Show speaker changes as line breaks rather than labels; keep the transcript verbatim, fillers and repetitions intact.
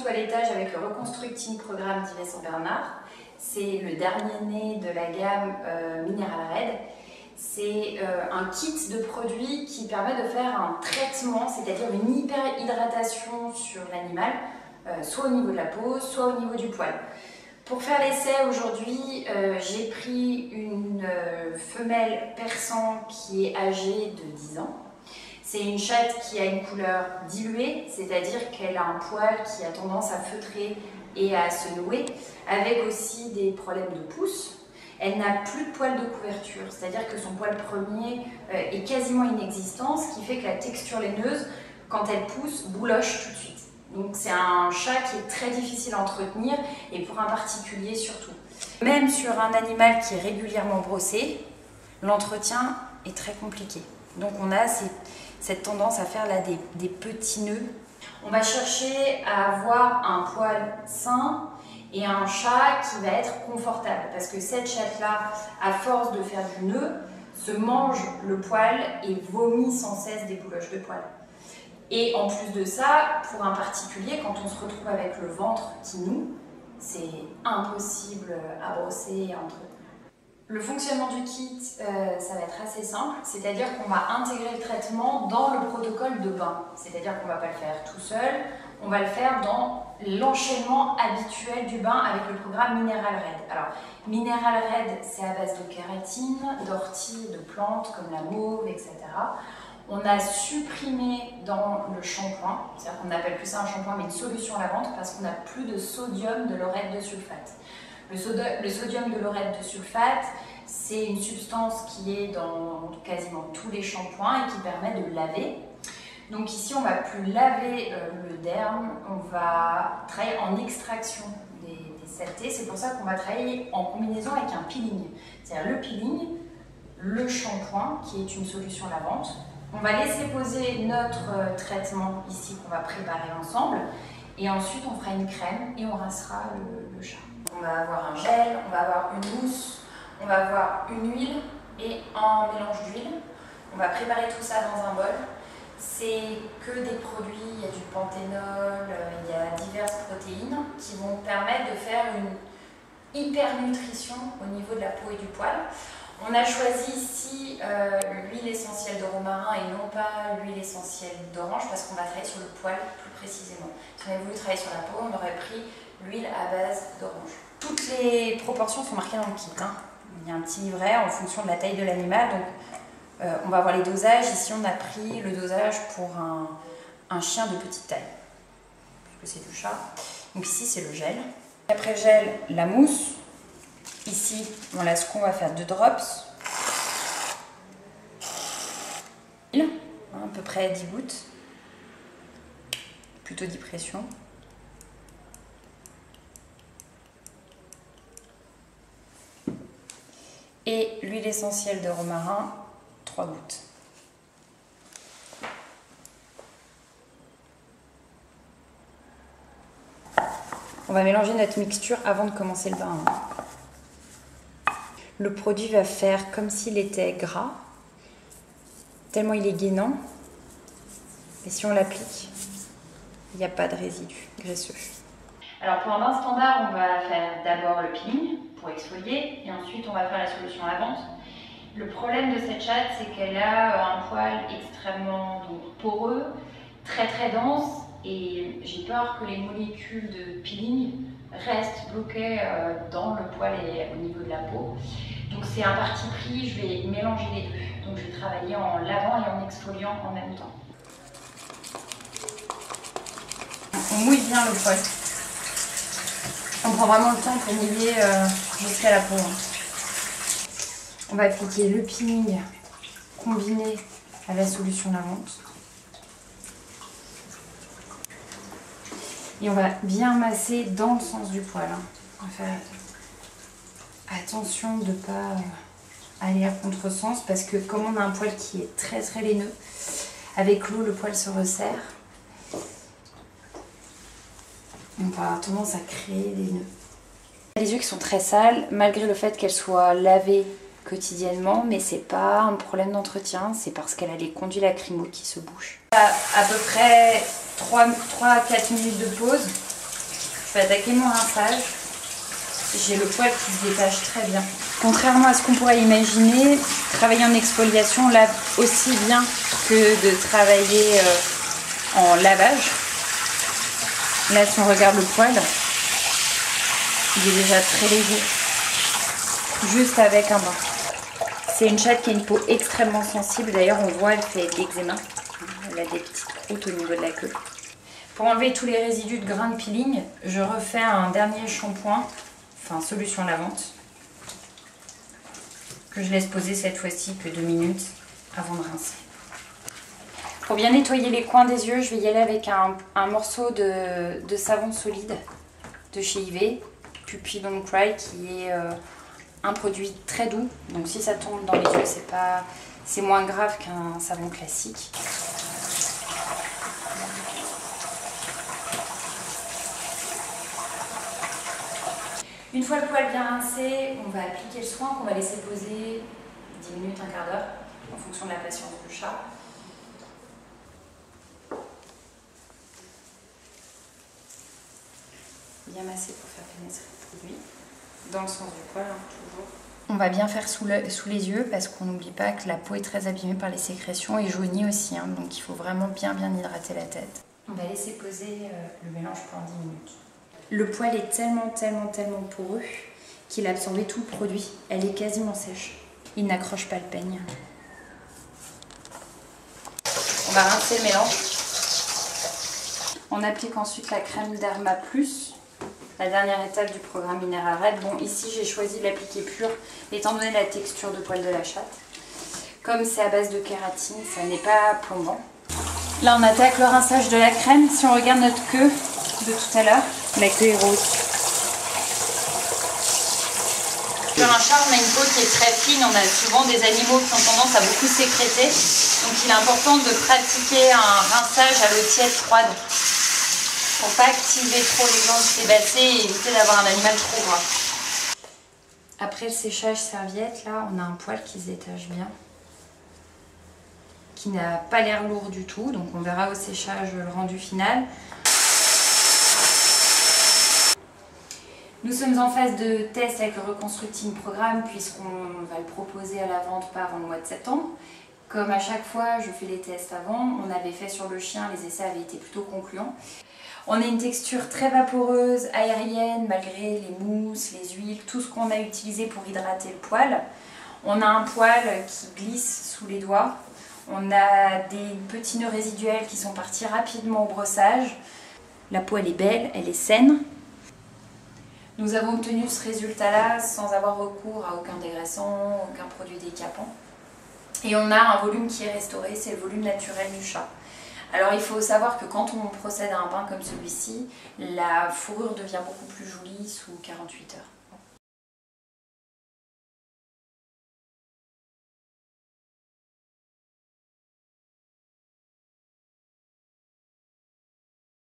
toilettage avec le Reconstructing Programme d'Yves Saint Bernard. C'est le dernier né de la gamme euh, Mineral Red. C'est euh, un kit de produits qui permet de faire un traitement, c'est-à-dire une hyperhydratation sur l'animal, euh, soit au niveau de la peau, soit au niveau du poil. Pour faire l'essai aujourd'hui, euh, j'ai pris une euh, femelle persan qui est âgée de dix ans. C'est une chatte qui a une couleur diluée, c'est-à-dire qu'elle a un poil qui a tendance à feutrer et à se nouer, avec aussi des problèmes de pouce. Elle n'a plus de poil de couverture, c'est-à-dire que son poil premier euh, est quasiment inexistant, ce qui fait que la texture laineuse, quand elle pousse, bouloche tout de suite. Donc c'est un chat qui est très difficile à entretenir, et pour un particulier surtout. Même sur un animal qui est régulièrement brossé, l'entretien est très compliqué. Donc on a ces, cette tendance à faire là des, des petits nœuds. On va chercher à avoir un poil sain et un chat qui va être confortable. Parce que cette chatte-là, à force de faire du nœud, se mange le poil et vomit sans cesse des bouloches de poil. Et en plus de ça, pour un particulier, quand on se retrouve avec le ventre qui noue, c'est impossible à brosser et à entretenir. Le fonctionnement du kit, euh, ça va être assez simple, c'est-à-dire qu'on va intégrer le traitement dans le protocole de bain. C'est-à-dire qu'on ne va pas le faire tout seul, on va le faire dans l'enchaînement habituel du bain avec le programme Mineral Red. Alors, Mineral Red, c'est à base de kératine, d'orties, de plantes comme la mauve, et cetera. On a supprimé dans le shampoing, c'est-à-dire qu'on n'appelle plus ça un shampoing mais une solution lavante parce qu'on n'a plus de sodium de laurette de sulfate. Le, soda, le sodium de laurette de sulfate, c'est une substance qui est dans quasiment tous les shampoings et qui permet de laver. Donc ici, on ne va plus laver euh, le derme, on va travailler en extraction des, des saletés. C'est pour ça qu'on va travailler en combinaison avec un peeling. C'est-à-dire le peeling, le shampoing qui est une solution lavante. On va laisser poser notre euh, traitement ici qu'on va préparer ensemble. Et ensuite, on fera une crème et on rincera le, le chat. On va avoir un gel, on va avoir une mousse, on va avoir une huile et un mélange d'huile. On va préparer tout ça dans un bol. C'est que des produits, il y a du panthénol, il y a diverses protéines qui vont permettre de faire une hypernutrition au niveau de la peau et du poil. On a choisi ici euh, l'huile essentielle de romarin et non pas l'huile essentielle d'orange parce qu'on va travailler sur le poil plus précisément. Si on avait voulu travailler sur la peau, on aurait pris l'huile à base d'orange. Toutes les proportions sont marquées dans le kit. Hein. Il y a un petit livret en fonction de la taille de l'animal. Donc euh, on va voir les dosages. Ici, on a pris le dosage pour un, un chien de petite taille, puisque c'est du chat. Donc ici, c'est le gel. Après le gel, la mousse. Ici, on a ce qu'on va faire deux drops. À peu près dix gouttes. Plutôt dix pressions. Et l'huile essentielle de romarin, trois gouttes. On va mélanger notre mixture avant de commencer le bain. Le produit va faire comme s'il était gras, tellement il est gainant. Et si on l'applique, il n'y a pas de résidus graisseux. Alors pour un bain standard, on va faire d'abord le peeling pour exfolier et ensuite on va faire la solution lavante. Le problème de cette chatte, c'est qu'elle a un poil extrêmement donc, poreux, très très dense et j'ai peur que les molécules de peeling restent bloquées dans le poil et au niveau de la peau. Donc c'est un parti pris, je vais mélanger les deux. Donc je vais travailler en lavant et en exfoliant en même temps. On mouille bien le poil. On prend vraiment le temps pour mouiller euh, jusqu'à la peau. On va appliquer le peeling combiné à la solution lavante. Et on va bien masser dans le sens du poil. On va faire attention de ne pas aller à contresens parce que comme on a un poil qui est très très laineux, avec l'eau le poil se resserre. On va avoir tendance à créer des nœuds. Les yeux qui sont très sales, malgré le fait qu'elles soient lavées quotidiennement, mais c'est pas un problème d'entretien, c'est parce qu'elle a les conduits lacrymaux qui se bouchent. À, à peu près trois à quatre minutes de pause, vais attaquer mon rinçage. J'ai le poil qui se détache très bien. Contrairement à ce qu'on pourrait imaginer, travailler en exfoliation lave aussi bien que de travailler euh, en lavage. Là, si on regarde le poil, il est déjà très léger, juste avec un bain. C'est une chatte qui a une peau extrêmement sensible. D'ailleurs, on voit, elle fait de l'eczéma. Elle a des petites croûtes au niveau de la queue. Pour enlever tous les résidus de grains de peeling, je refais un dernier shampoing, enfin solution lavante, que je laisse poser cette fois-ci que deux minutes avant de rincer. Pour bien nettoyer les coins des yeux, je vais y aller avec un, un morceau de, de savon solide de chez I V, Pupil Don't Cry, qui est euh, un produit très doux. Donc si ça tombe dans les yeux, c'est pas, c'est moins grave qu'un savon classique. Une fois le poil bien rincé, on va appliquer le soin qu'on va laisser poser dix minutes, un quart d'heure, en fonction de la patience du chat. Bien masser pour faire pénétrer le produit, dans le sens du poil, hein, toujours. On va bien faire sous, le, sous les yeux parce qu'on n'oublie pas que la peau est très abîmée par les sécrétions et jaunie aussi, hein, donc il faut vraiment bien bien hydrater la tête. On va laisser poser euh, le mélange pendant dix minutes. Le poil est tellement, tellement, tellement poreux qu'il a absorbé tout le produit. Elle est quasiment sèche. Il n'accroche pas le peigne. On va rincer le mélange. On applique ensuite la crème Derma Plus, la dernière étape du programme Mineral Red. Bon, ici j'ai choisi de l'appliquer pure, étant donné la texture de poil de la chatte. Comme c'est à base de kératine, ça n'est pas plombant. Là, on attaque le rinçage de la crème. Si on regarde notre queue de tout à l'heure, la queue est rose. Sur un chat, on a une peau qui est très fine. On a souvent des animaux qui ont tendance à beaucoup sécréter. Donc il est important de pratiquer un rinçage à l'eau tiède froide pour pas activer trop les glandes sébacées et éviter d'avoir un animal trop gras. Après le séchage serviette, là, on a un poil qui se détache bien, qui n'a pas l'air lourd du tout. Donc on verra au séchage le rendu final. Nous sommes en phase de test avec le Reconstructing Programme puisqu'on va le proposer à la vente pas avant le mois de septembre. Comme à chaque fois, je fais les tests avant. On avait fait sur le chien, les essais avaient été plutôt concluants. On a une texture très vaporeuse, aérienne, malgré les mousses, les huiles, tout ce qu'on a utilisé pour hydrater le poil. On a un poil qui glisse sous les doigts. On a des petits nœuds résiduels qui sont partis rapidement au brossage. La peau, elle est belle, elle est saine. Nous avons obtenu ce résultat-là sans avoir recours à aucun dégraissant, aucun produit décapant. Et on a un volume qui est restauré, c'est le volume naturel du chat. Alors il faut savoir que quand on procède à un bain comme celui-ci, la fourrure devient beaucoup plus jolie sous quarante-huit heures.